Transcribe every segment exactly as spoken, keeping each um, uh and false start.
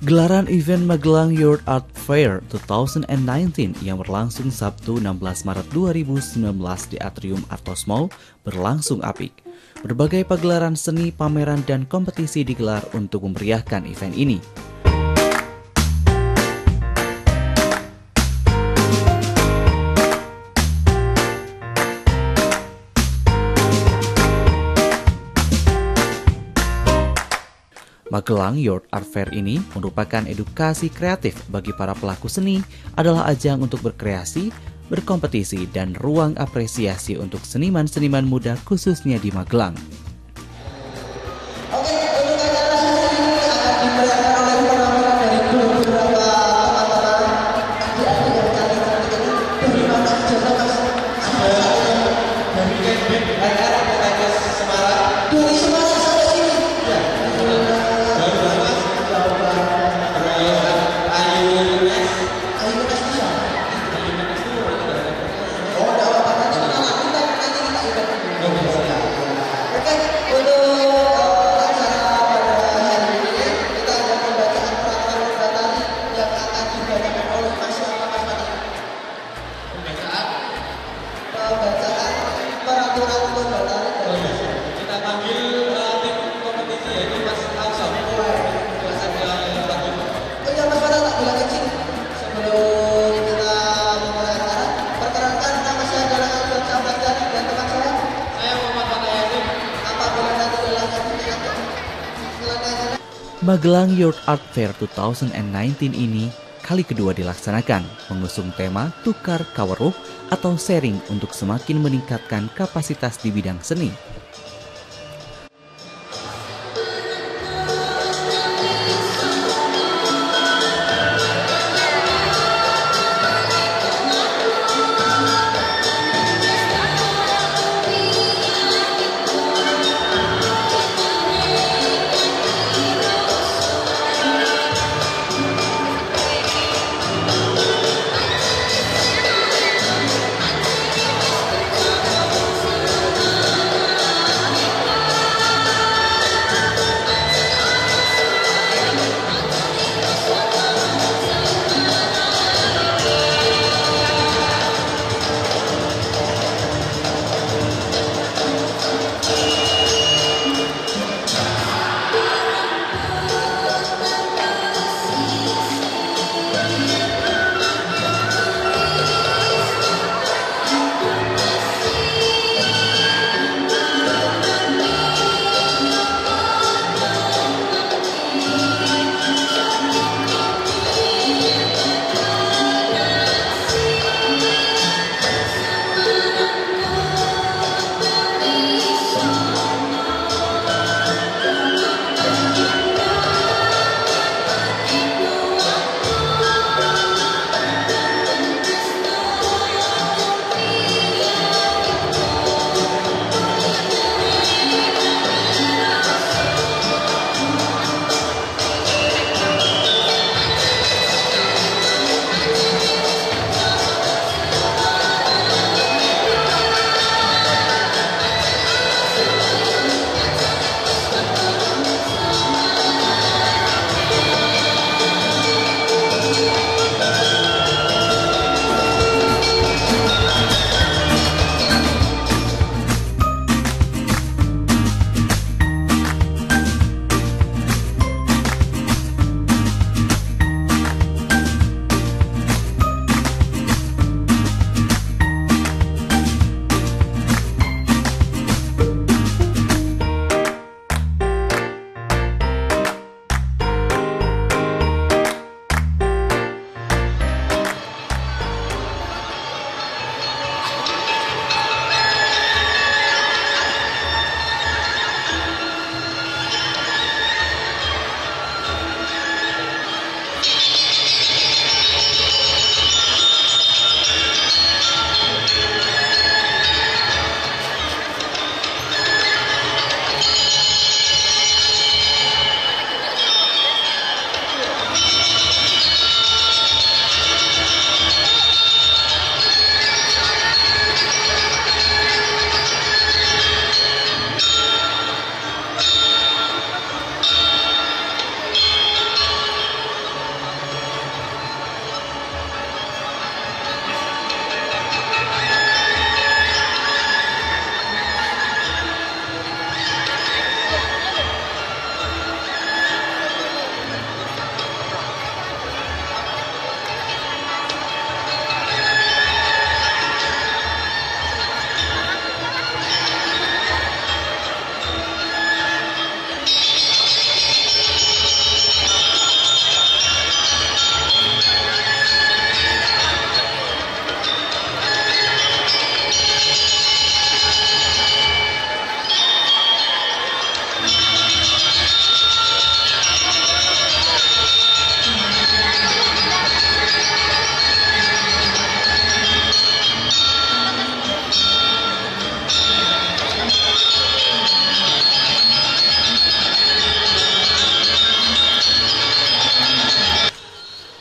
Gelaran event Magelang Youth Art Fair dua ribu sembilan belas yang berlangsung Sabtu enam belas Maret dua ribu sembilan belas di Atrium Artos Mall berlangsung apik. Berbagai pagelaran seni, pameran, dan kompetisi digelar untuk memeriahkan event ini. Magelang Youth Art Fair ini merupakan edukasi kreatif bagi para pelaku seni, adalah ajang untuk berkreasi, berkompetisi, dan ruang apresiasi untuk seniman-seniman muda khususnya di Magelang. Oke, untuk acara sesi ini akan dimeriahkan oleh penampilan dari beberapa teman-teman adik-adik dari cantik-cantik ini. Dari mana saja mas? Ada dari Kendek, ada dari Semarang. Dari Semarang sampai sini. Ya. Magelang Youth Art Fair dua ribu sembilan belas ini kali kedua dilaksanakan, mengusung tema Tukar Kaweruh atau sharing untuk semakin meningkatkan kapasitas di bidang seni.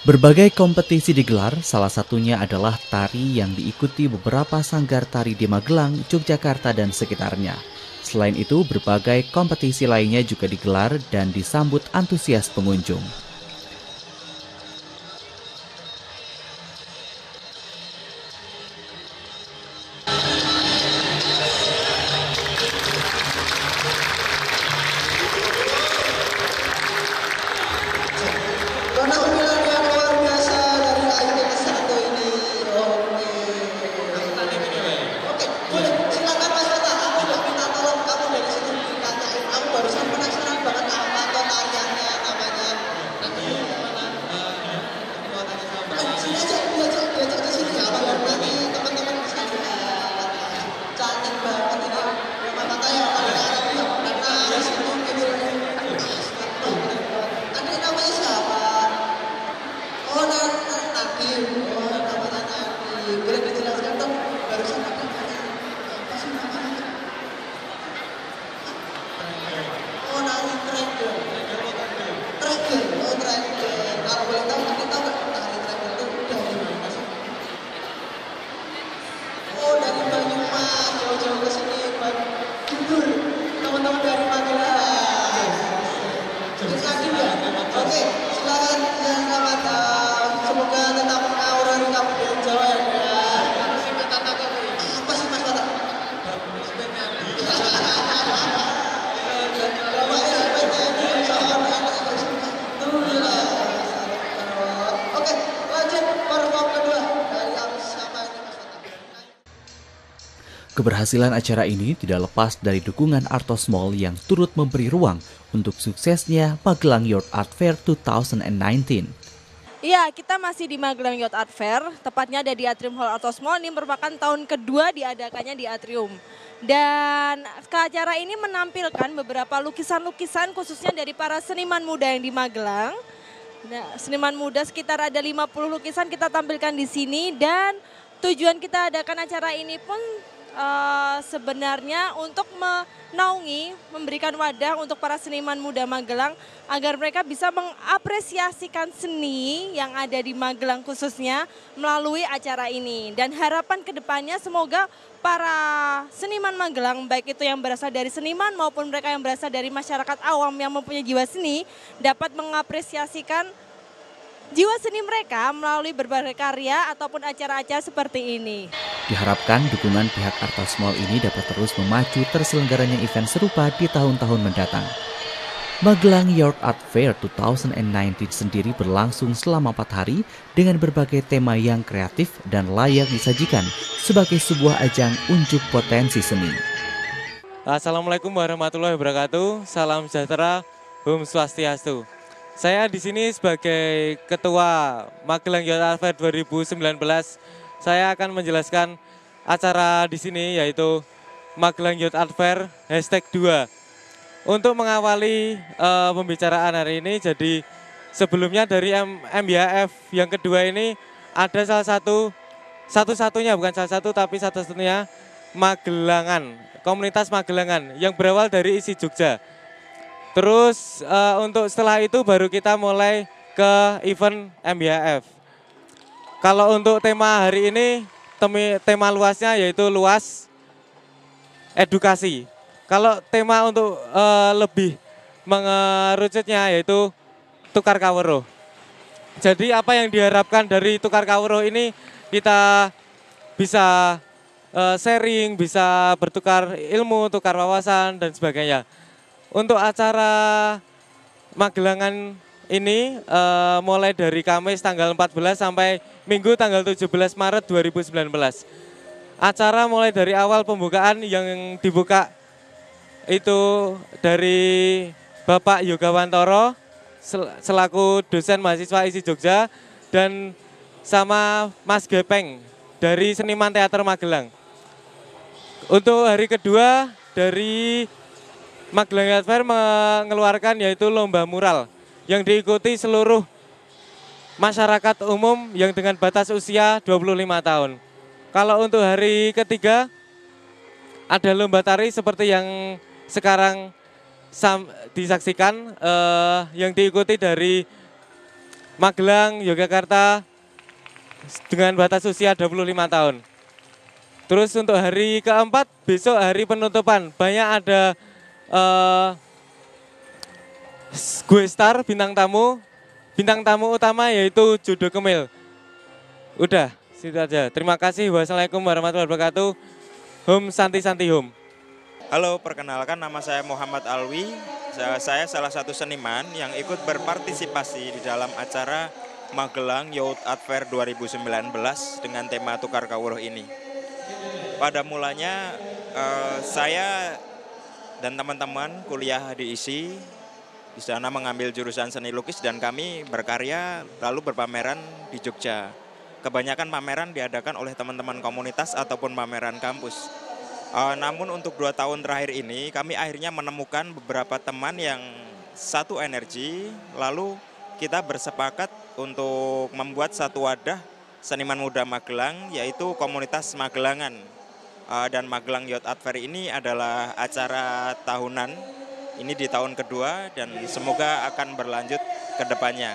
Berbagai kompetisi digelar, salah satunya adalah tari yang diikuti beberapa sanggar tari di Magelang, Yogyakarta, dan sekitarnya. Selain itu, berbagai kompetisi lainnya juga digelar dan disambut antusias pengunjung. Karena undangan yang luar biasa dari I T S satu ini. Oke. Oke, boleh silakan Mas Tata. Aku udah minta tolong kamu dari situ ditanyain. Aku barusan penasaran banget apa atau tariannya namanya. Eh, Sini aja, diajak, diajak ke sini ya. Biar nanti teman-teman bisa lihat. Cantik banget ini. Memang katanya anak-anak yang karena harus itu gitu. Nanti namanya siapa? Oh, nanti Nadim. Oh, namanya Nadim. Boleh dijelaskan dong, barusan ada namanya. Apa sih namanya? Oh, Nadim Trager. Trager, oh Trager. Kalau boleh tahu, nanti tahu nggak tari Trager itu dari mana sih? Oh, dari Banyumas. Jauh-jauh ke sini, Jujur, teman-teman dari Magelang. Terus Nadim ya? Oke, silakan yang selamat. eh, Semoga tetap aura di Kabupaten Jawa ya. Apa sih Mas Tata? Apa sih Mas Tata? Bapak ya, P T N I, salam anak Alhamdulillah. Oke, lanjut perform kedua dari Amis sama ini Mas Tata. Keberhasilan acara ini tidak lepas dari dukungan Artos Mall yang turut memberi ruang untuk suksesnya Magelang Youth Art Fair dua ribu sembilan belas. Iya, kita masih di Magelang Youth Art Fair, tepatnya ada di Atrium Hall Artos Mall. Ini merupakan tahun kedua diadakannya di Atrium. Dan ke acara ini menampilkan beberapa lukisan-lukisan khususnya dari para seniman muda yang di Magelang. Nah, seniman muda sekitar ada lima puluh lukisan kita tampilkan di sini dan tujuan kita adakan acara ini pun eh, sebenarnya untuk menaungi, memberikan wadah untuk para seniman muda Magelang agar mereka bisa mengapresiasikan seni yang ada di Magelang khususnya melalui acara ini. Dan harapan kedepannya semoga para seniman Magelang, baik itu yang berasal dari seniman maupun mereka yang berasal dari masyarakat awam yang mempunyai jiwa seni, dapat mengapresiasikan jiwa seni mereka melalui berbagai karya ataupun acara-acara seperti ini. Diharapkan dukungan pihak Artos Mall ini dapat terus memacu terselenggaranya event serupa di tahun-tahun mendatang. Magelang Youth Art Fair dua ribu sembilan belas sendiri berlangsung selama empat hari dengan berbagai tema yang kreatif dan layak disajikan sebagai sebuah ajang unjuk potensi seni. Assalamualaikum warahmatullahi wabarakatuh. Salam sejahtera, Om Swastiastu. Saya di sini sebagai Ketua Magelang Youth Art Fair dua ribu sembilan belas. Saya akan menjelaskan acara di sini yaitu Magelang Youth Art Fair hashtag dua. Untuk mengawali uh, pembicaraan hari ini, jadi sebelumnya dari M B H F yang kedua ini ada salah satu, satu-satunya bukan salah satu tapi satu-satunya Magelangan, komunitas Magelangan yang berawal dari isi Jogja. Terus uh, untuk setelah itu baru kita mulai ke event M B H F. Kalau untuk tema hari ini, temi, tema luasnya yaitu luas edukasi. Kalau tema untuk uh, lebih mengerucutnya yaitu tukar kawruh. Jadi apa yang diharapkan dari tukar kawruh ini kita bisa uh, sharing, bisa bertukar ilmu, tukar wawasan dan sebagainya. Untuk acara Magelangan ini uh, mulai dari Kamis tanggal empat belas sampai Minggu tanggal tujuh belas Maret dua ribu sembilan belas. Acara mulai dari awal pembukaan yang dibuka itu dari Bapak Yoga Wantoro selaku dosen mahasiswa I S I Jogja dan sama Mas Gepeng dari Seniman Teater Magelang. Untuk hari kedua dari Magelang Youth Fair mengeluarkan yaitu lomba mural yang diikuti seluruh masyarakat umum yang dengan batas usia dua puluh lima tahun. Kalau untuk hari ketiga ada lomba tari seperti yang sekarang sam, disaksikan eh, yang diikuti dari Magelang, Yogyakarta dengan batas usia dua puluh lima tahun. Terus untuk hari keempat, besok hari penutupan, banyak ada uh, gue star bintang tamu, bintang tamu utama yaitu Judo Kemil. Udah, situ aja. Terima kasih. Wassalamualaikum warahmatullahi wabarakatuh. Hum Santi Santi Hum. Halo, perkenalkan nama saya Muhammad Alwi. Saya salah satu seniman yang ikut berpartisipasi di dalam acara Magelang Youth Art Fair dua ribu sembilan belas dengan tema Tukar Kawruh ini. Pada mulanya eh, saya dan teman-teman kuliah di I S I, di sana mengambil jurusan seni lukis dan kami berkarya lalu berpameran di Jogja. Kebanyakan pameran diadakan oleh teman-teman komunitas ataupun pameran kampus. Uh, namun untuk dua tahun terakhir ini kami akhirnya menemukan beberapa teman yang satu energi, lalu kita bersepakat untuk membuat satu wadah seniman muda Magelang, yaitu komunitas Magelangan. Uh, dan Magelang Youth Art Fair ini adalah acara tahunan, ini di tahun kedua dan semoga akan berlanjut ke depannya.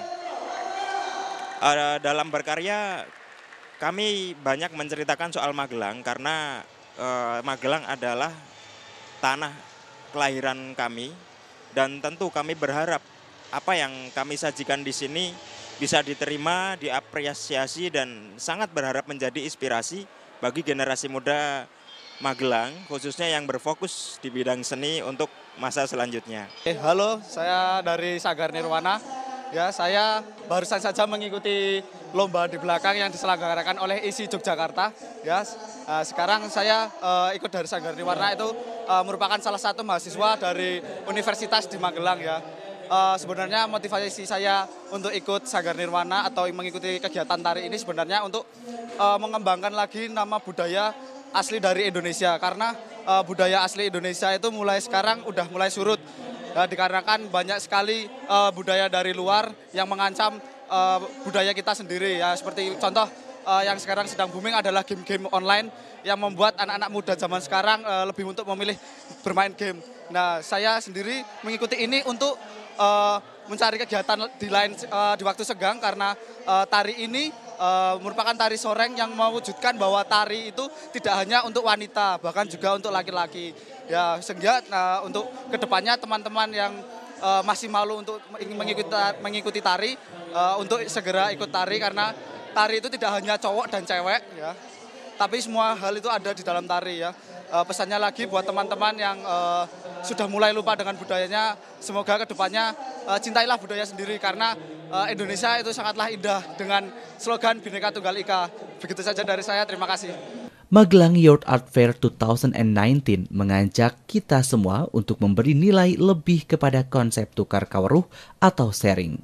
Uh, dalam berkarya kami banyak menceritakan soal Magelang karena Uh, Magelang adalah tanah kelahiran kami dan tentu kami berharap apa yang kami sajikan di sini bisa diterima, diapresiasi dan sangat berharap menjadi inspirasi bagi generasi muda Magelang khususnya yang berfokus di bidang seni untuk masa selanjutnya. Eh, halo, saya dari Sanggar Nirwana. Ya, saya barusan saja mengikuti lomba di belakang yang diselenggarakan oleh I S I Yogyakarta. Ya, uh, sekarang saya uh, ikut dari Sanggar Nirwana itu uh, merupakan salah satu mahasiswa dari Universitas di Magelang ya. Uh, sebenarnya motivasi saya untuk ikut Sanggar Nirwana atau mengikuti kegiatan tari ini sebenarnya untuk uh, mengembangkan lagi nama budaya asli dari Indonesia karena uh, budaya asli Indonesia itu mulai sekarang udah mulai surut. Ya, dikarenakan banyak sekali uh, budaya dari luar yang mengancam uh, budaya kita sendiri ya, seperti contoh uh, yang sekarang sedang booming adalah game-game online yang membuat anak-anak muda zaman sekarang uh, lebih untuk memilih bermain game. Nah, saya sendiri mengikuti ini untuk uh, mencari kegiatan di lain uh, di waktu senggang karena uh, tari ini uh, merupakan tari soreng yang mewujudkan bahwa tari itu tidak hanya untuk wanita, bahkan juga untuk laki-laki. Ya, sehingga uh, untuk kedepannya teman-teman yang uh, masih malu untuk mengikuti, mengikuti tari, uh, untuk segera ikut tari karena tari itu tidak hanya cowok dan cewek, ya, tapi semua hal itu ada di dalam tari ya. Uh, pesannya lagi buat teman-teman yang uh, sudah mulai lupa dengan budayanya, semoga kedepannya uh, cintailah budaya sendiri karena uh, Indonesia itu sangatlah indah dengan slogan Bhinneka Tunggal Ika. Begitu saja dari saya, terima kasih. Magelang Youth Art Fair dua ribu sembilan belas mengajak kita semua untuk memberi nilai lebih kepada konsep tukar kawruh atau sharing.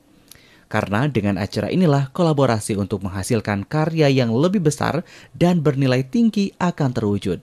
Karena dengan acara inilah kolaborasi untuk menghasilkan karya yang lebih besar dan bernilai tinggi akan terwujud.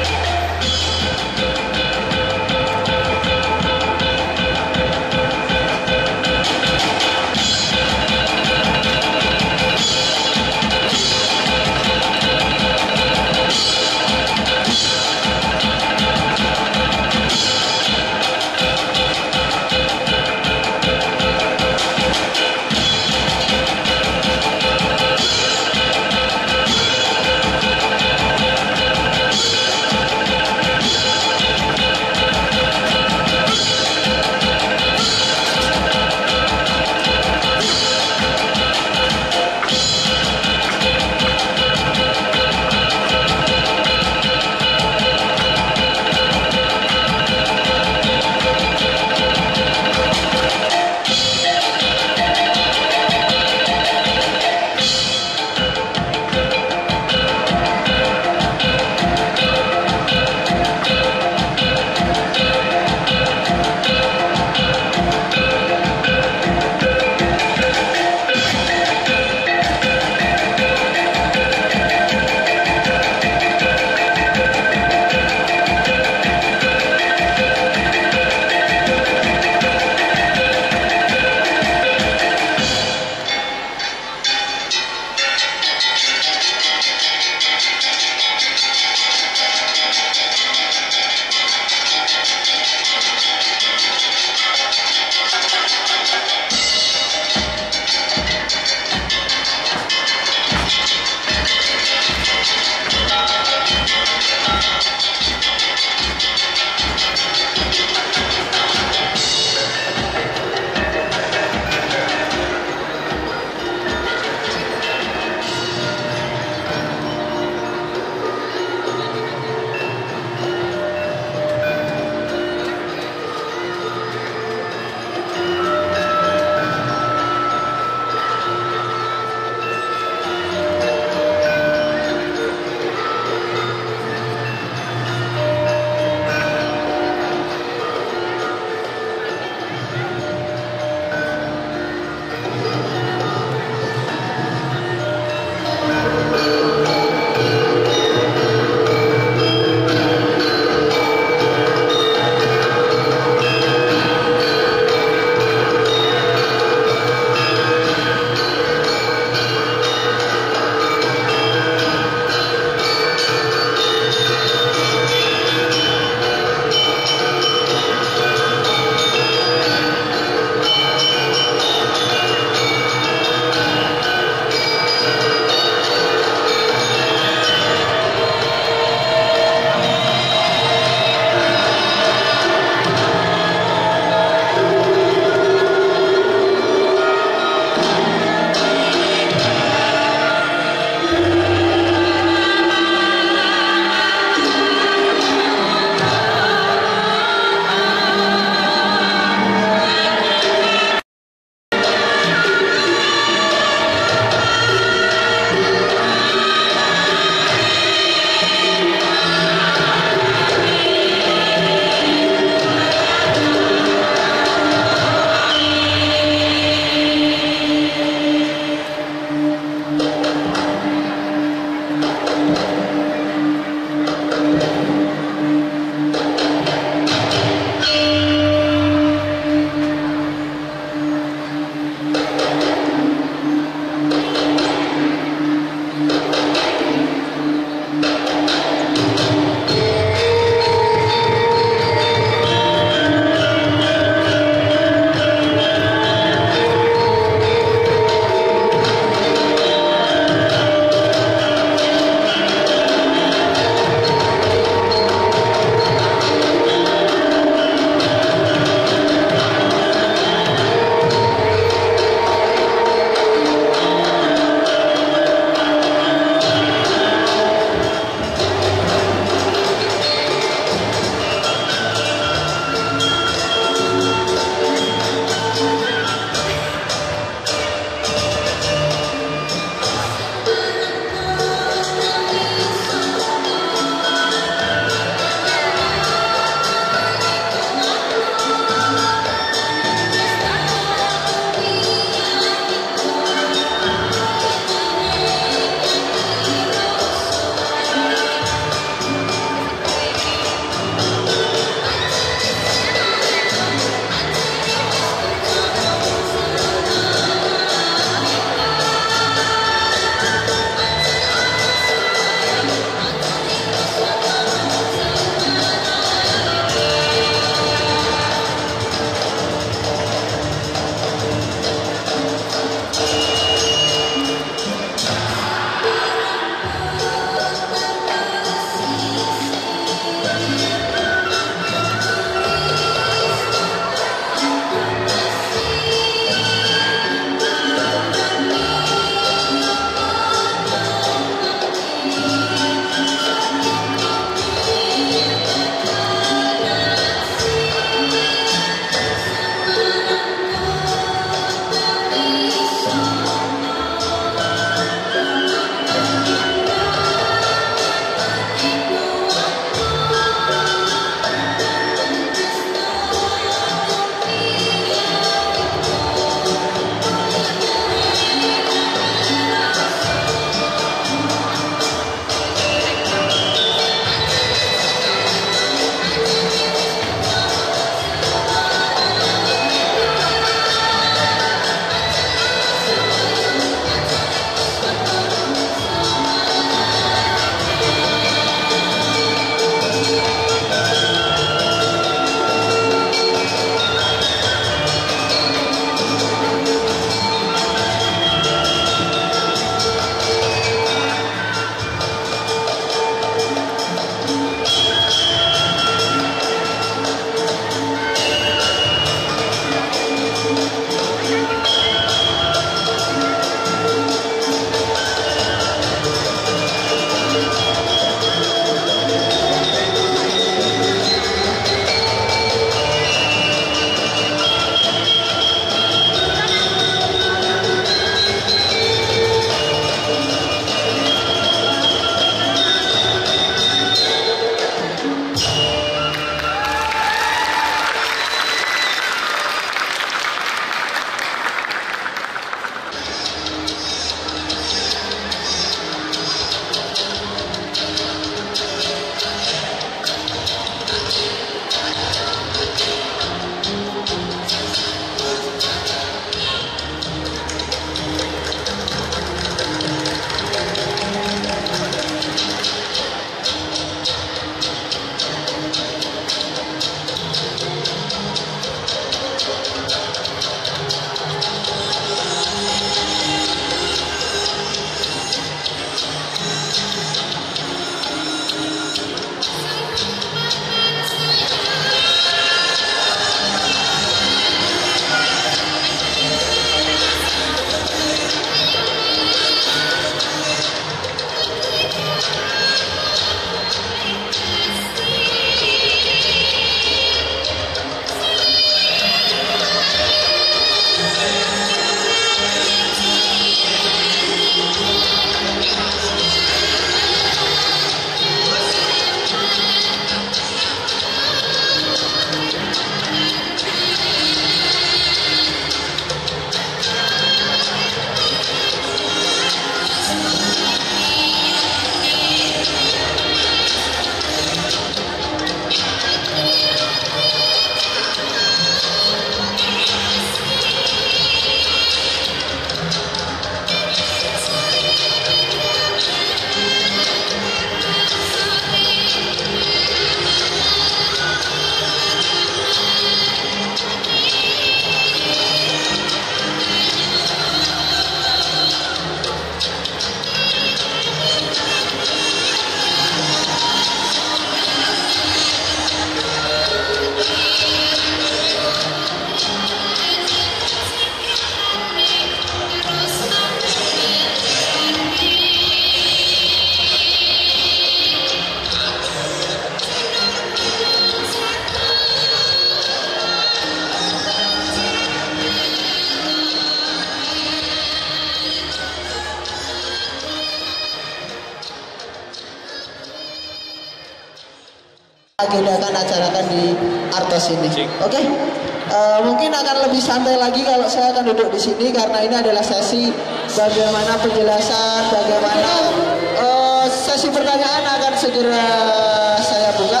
agendakan acarakan di Artos ini. Oke, okay? uh, mungkin akan lebih santai lagi kalau saya akan duduk di sini karena ini adalah sesi bagaimana penjelasan, bagaimana uh, sesi pertanyaan akan segera saya buka.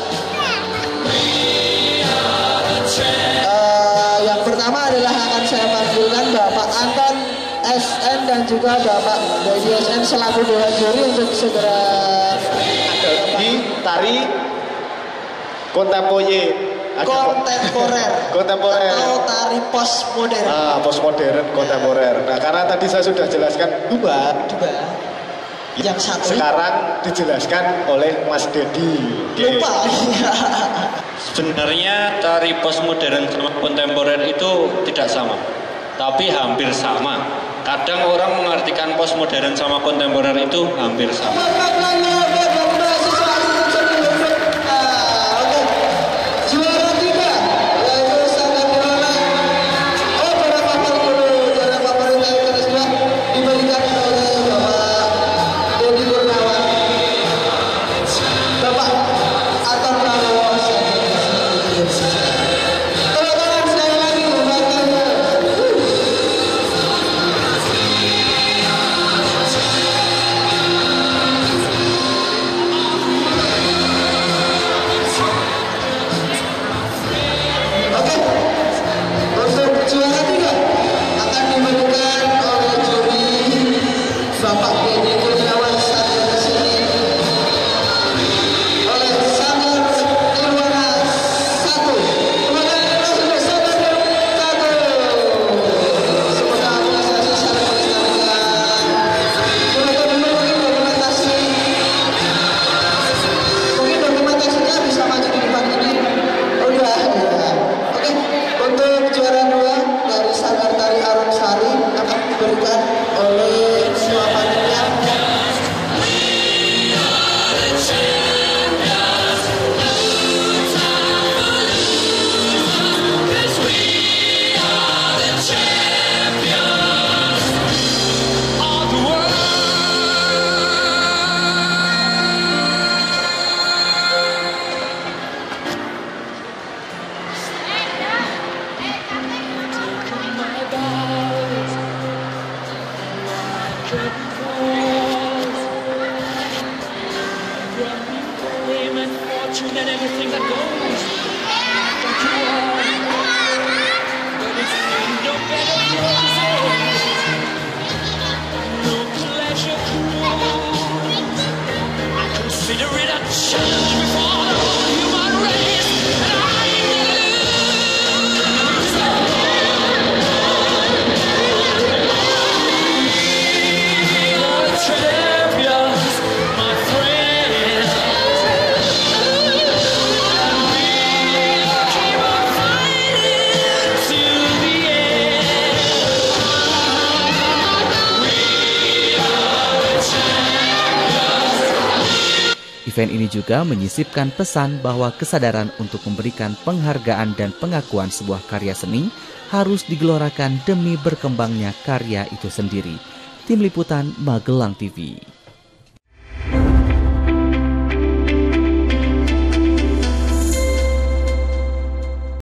Uh, yang pertama adalah akan saya panggilkan Bapak Anton S N dan juga Bapak Dedi S N selaku dewan juri untuk segera di tari kontemporer, kontemporer, kontemporer atau tari postmodern. Ah, postmodern kontemporer. Nah, karena tadi saya sudah jelaskan dua, dua. Yang satu sekarang dijelaskan oleh Mas Dedi. Lupa. Sebenarnya tari postmodern sama kontemporer itu tidak sama, tapi hampir sama. Kadang orang mengartikan postmodern sama kontemporer itu hampir sama. Event ini juga menyisipkan pesan bahwa kesadaran untuk memberikan penghargaan dan pengakuan sebuah karya seni harus digelorakan demi berkembangnya karya itu sendiri. Tim Liputan Magelang T V.